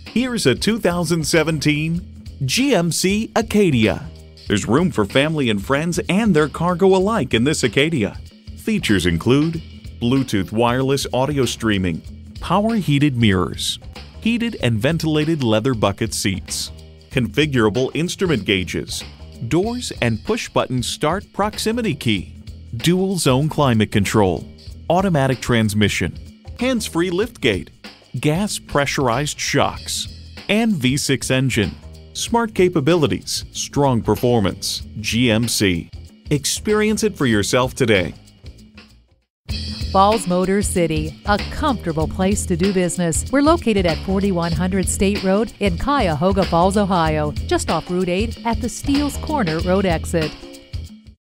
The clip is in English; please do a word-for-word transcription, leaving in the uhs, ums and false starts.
Here's a two thousand seventeen G M C Acadia. There's room for family and friends and their cargo alike in this Acadia. Features include Bluetooth wireless audio streaming, power heated mirrors, heated and ventilated leather bucket seats, configurable instrument gauges, doors and push-button start proximity key, dual zone climate control, automatic transmission, hands-free liftgate, gas pressurized shocks, and V six engine. Smart capabilities, strong performance, G M C. Experience it for yourself today. Falls Motor City, a comfortable place to do business. We're located at forty-one hundred State Road in Cuyahoga Falls, Ohio, just off Route eight at the Steeles Corner Road exit.